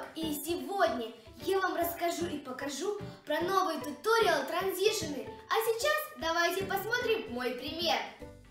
И сегодня я вам расскажу и покажу про новый туториал транзишены. А сейчас давайте посмотрим мой пример.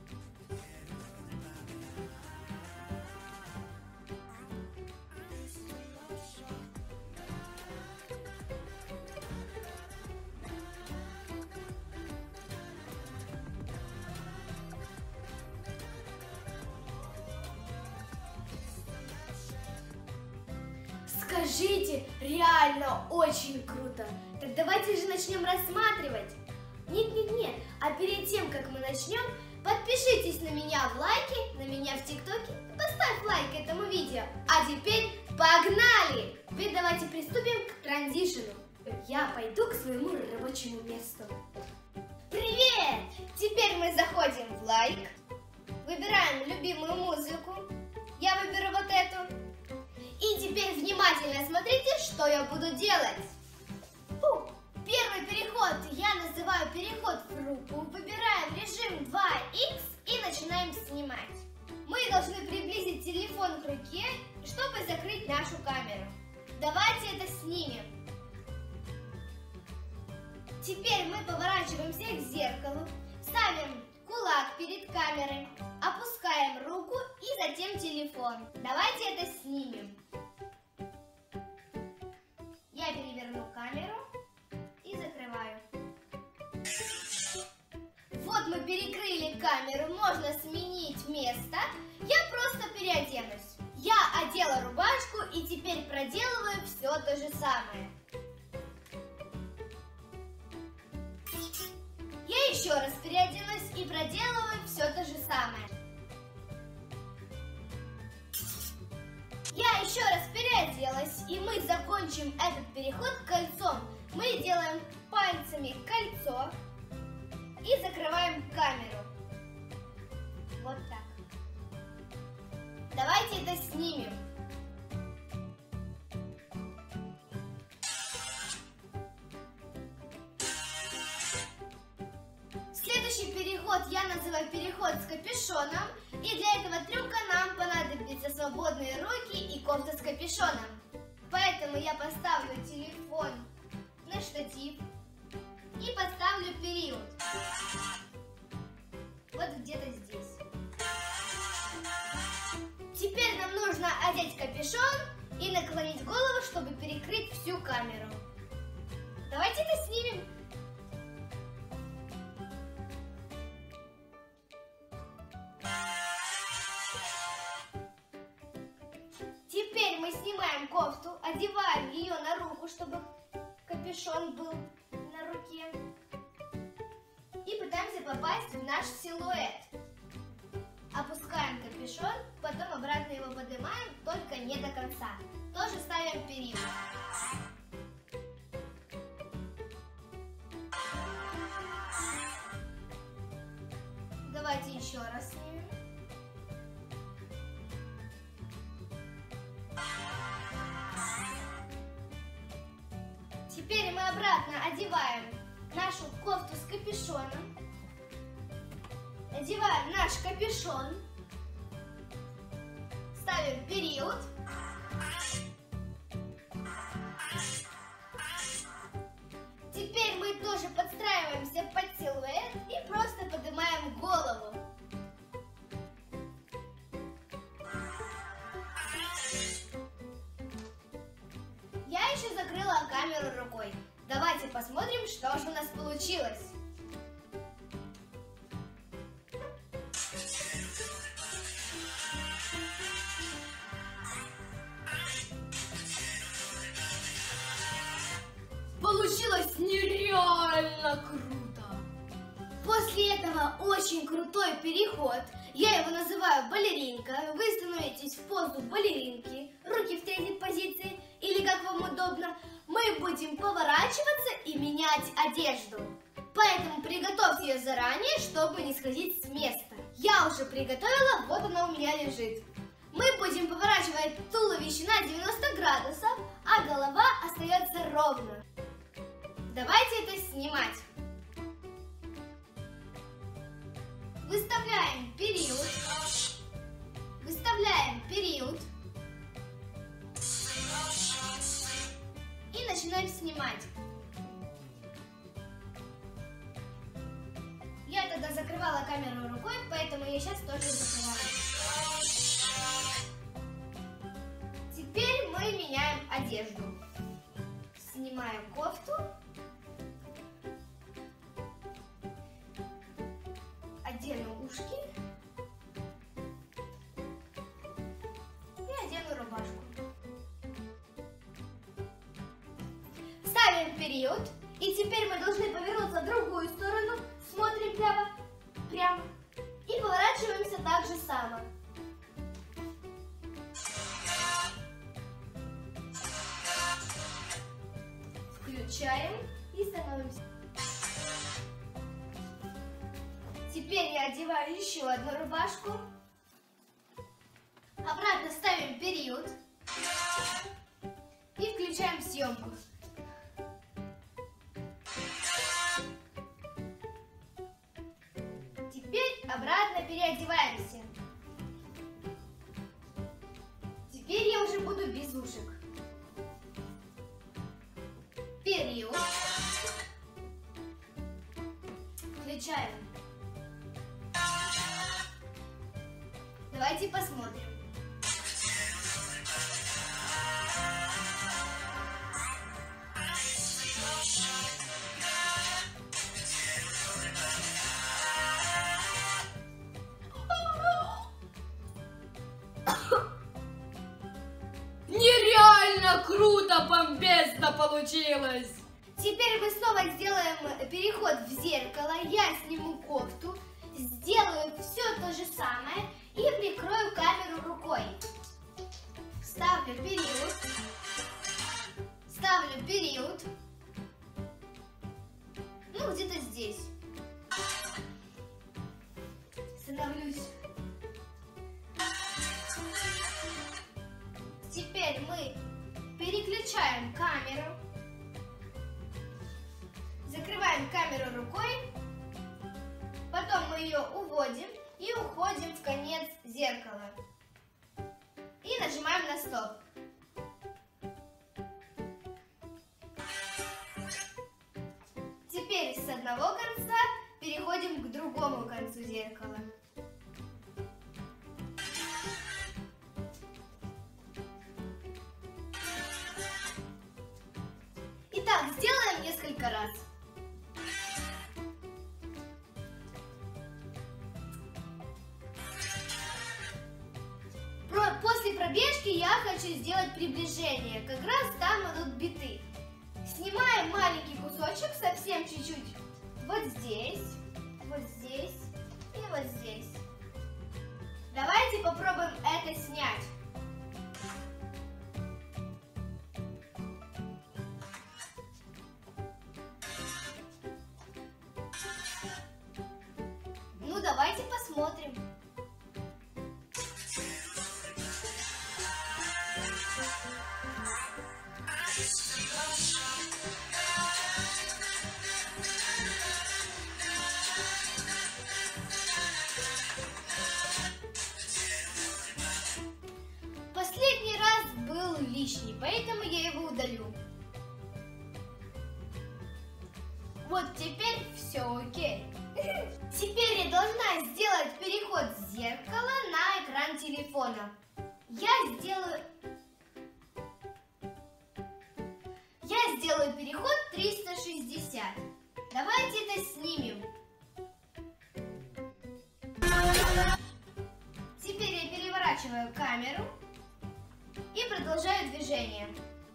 Скажите, реально очень круто. Так давайте же начнем рассматривать. Нет, а перед тем, как мы начнем, подпишитесь на меня в лайке, на меня в ТикТоке, поставь лайк этому видео. А теперь погнали! Теперь давайте приступим к транзишену. Я пойду к своему рабочему месту. Привет! Теперь мы заходим в лайк, выбираем любимую музыку. Я выберу вот эту. И теперь внимательно смотрите, что я буду делать. Первый переход я называю переход в руку. Выбираем режим 2х и начинаем снимать. Мы должны приблизить телефон к руке, чтобы закрыть нашу камеру. Давайте это снимем. Теперь мы поворачиваемся к зеркалу, ставим кулак перед камерой, опускаем руку и затем телефон. Давайте это снимем. Я переверну камеру и закрываю. Вот мы перекрыли камеру, можно сменить место. Я просто переоденусь. Я одела рубашку и теперь проделываю все то же самое. Я еще раз переоденусь и проделываю все то же самое. Я еще раз переоделась, и мы закончим этот переход кольцом. Мы делаем пальцами кольцо и закрываем камеру. Вот так. Давайте это снимем. Следующий переход я называю переход с капюшоном. И для этого трюка нам понадобятся свободные руки и кофта с капюшоном. Поэтому я поставлю телефон на штатив и поставлю период. Вот где-то здесь. Теперь нам нужно одеть капюшон и наклонить голову, чтобы перекрыть всю камеру. Давайте это снимем. Теперь мы снимаем кофту, одеваем ее на руку, чтобы капюшон был на руке. И пытаемся попасть в наш силуэт. Опускаем капюшон, потом обратно его поднимаем, только не до конца. Тоже ставим период. Давайте еще раз снимем. Теперь мы обратно одеваем нашу кофту с капюшоном. Одеваем наш капюшон. Ставим период. Теперь мы тоже подстраиваемся под силуэт и просто поднимаем голову. Я еще закрыла камеру рукой. Давайте посмотрим, что же у нас получилось. Получилось нереально круто. После этого очень крутой переход. Я его называю балеринка. Вы становитесь в позу балеринки. Руки в третьей позиции. Или как вам удобно. Мы будем поворачиваться и менять одежду. Поэтому приготовьте ее заранее, чтобы не сходить с места. Я уже приготовила, вот она у меня лежит. Мы будем поворачивать туловище на 90 градусов, а голова остается ровно. Давайте это снимать. Выставляем период. Выставляем период. снимать. Я тогда закрывала камеру рукой, поэтому я сейчас тоже закрываю. Теперь мы меняем одежду. Снимаю кофту. Одену ушки. И одену рубашку. Ставим период. И теперь мы должны повернуться в другую сторону. Смотрим прямо. И поворачиваемся так же само. Включаем и становимся. Теперь я одеваю еще одну рубашку. Обратно ставим период. И включаем съемку. Теперь обратно переодеваемся. Теперь я уже буду без ушек. Период. Включаем. Давайте посмотрим. Нереально круто, бомбезно получилось! Теперь мы снова сделаем переход в зеркало. Я сниму кофту, сделаю все то же самое и прикрою камеру рукой. Ставлю период. Ставлю период. Ну, где-то здесь. Становлюсь. Теперь мы переключаем камеру. Закрываем камеру рукой. Потом мы ее уводим и уходим в конец зеркала. И нажимаем на стоп. Теперь с одного конца переходим к другому концу зеркала. Итак, сделаем несколько раз. После пробежки я хочу сделать приближение. Как раз там идут биты. Снимаем маленький кусочек, совсем чуть-чуть. Вот здесь и вот здесь. Давайте попробуем это снять. Ну, давайте посмотрим. Последний раз был лишний, поэтому я его удалю. Вот теперь все окей. Теперь я должна сделать переход с зеркала на экран телефона. Я сделаю переход 360. Давайте это снимем. Теперь я переворачиваю камеру и продолжаю движение.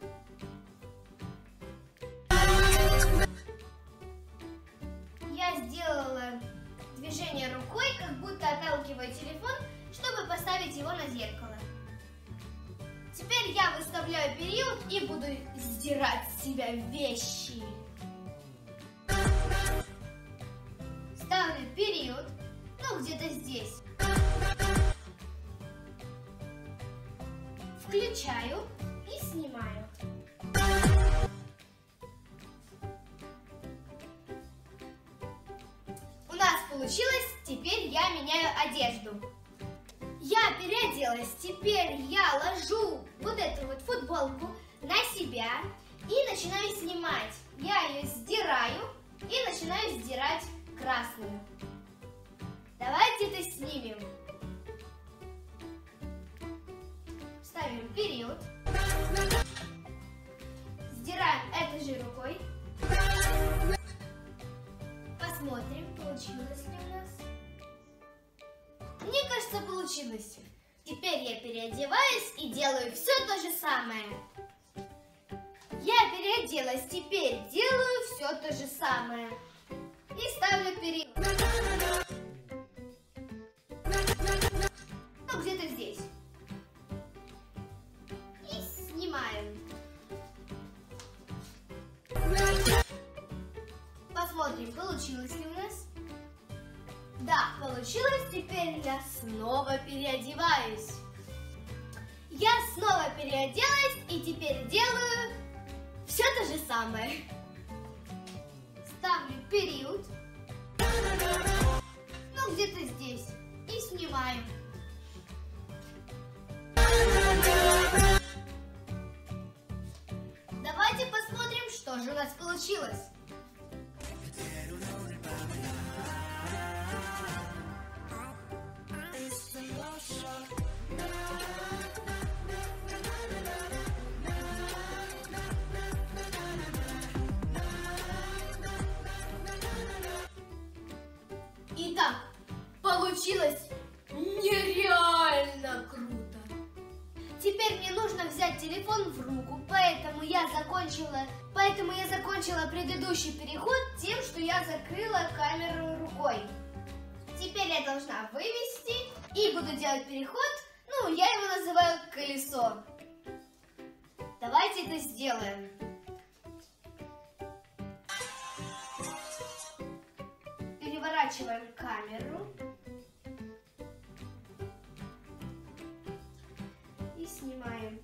Я сделала движение рукой, как будто отталкиваю телефон, чтобы поставить его на зеркало. Теперь я выставляю период и буду сдирать с себя вещи. Ставлю период, ну где-то здесь. Включаю и снимаю. У нас получилось, теперь я меняю одежду. Я переоделась, теперь я ложу вот эту вот футболку на себя и начинаю снимать. Я ее сдираю и начинаю сдирать красную. Давайте это снимем. Ставим период. Сдираем этой же рукой. Посмотрим, получилось ли у нас. Мне кажется, получилось. Теперь я переодеваюсь и делаю все то же самое. Я переоделась, теперь делаю все то же самое. И ставлю период. Ну, где-то здесь. И снимаем. Посмотрим, получилось ли у нас. Да, получилось. Теперь я снова переодеваюсь. Я снова переоделась и теперь делаю все то же самое. Ставлю период. Ну, где-то здесь. И снимаю. Давайте посмотрим, что же у нас получилось. Итак, получилось нереально круто. Теперь мне нужно взять телефон в руку, поэтому я закончила предыдущий переход тем, что я закрыла камеру рукой. Теперь я должна вывести и буду делать переход. Ну, я его называю колесо. Давайте это сделаем. Переворачиваем камеру. И снимаем.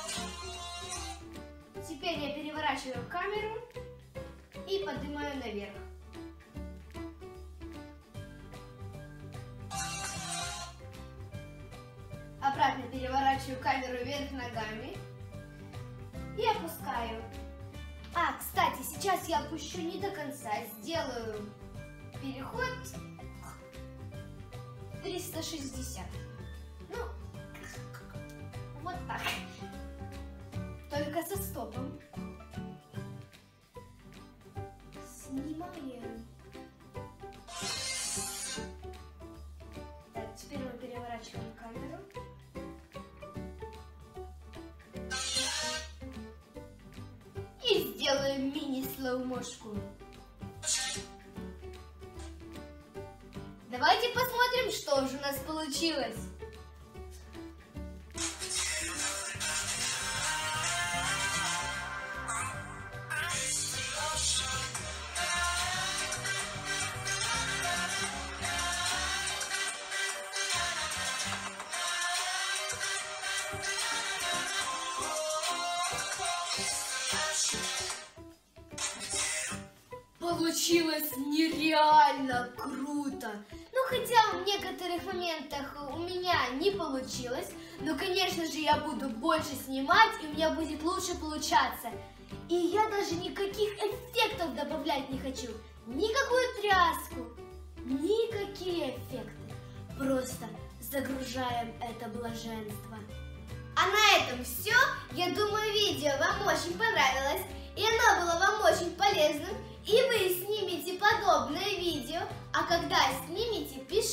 Теперь я переворачиваю камеру и поднимаю наверх. Обратно переворачиваю камеру вверх ногами и опускаю. А, кстати, сейчас я опущу не до конца, сделаю переход 360. Ну, вот так. Только со стопом. Снимаем. Так, теперь мы переворачиваем камеру. И сделаем мини-слоумошку. Давайте посмотрим, что же у нас получилось. Получилось нереально круто. Ну, хотя в некоторых моментах у меня не получилось, но, конечно же, я буду больше снимать, и у меня будет лучше получаться. И я даже никаких эффектов добавлять не хочу. Никакую тряску, никакие эффекты. Просто загружаем это блаженство. А на этом все. Я думаю, видео вам очень понравилось, и оно было вам очень полезным. И вы снимете подобное видео, а когда снимете, пишите.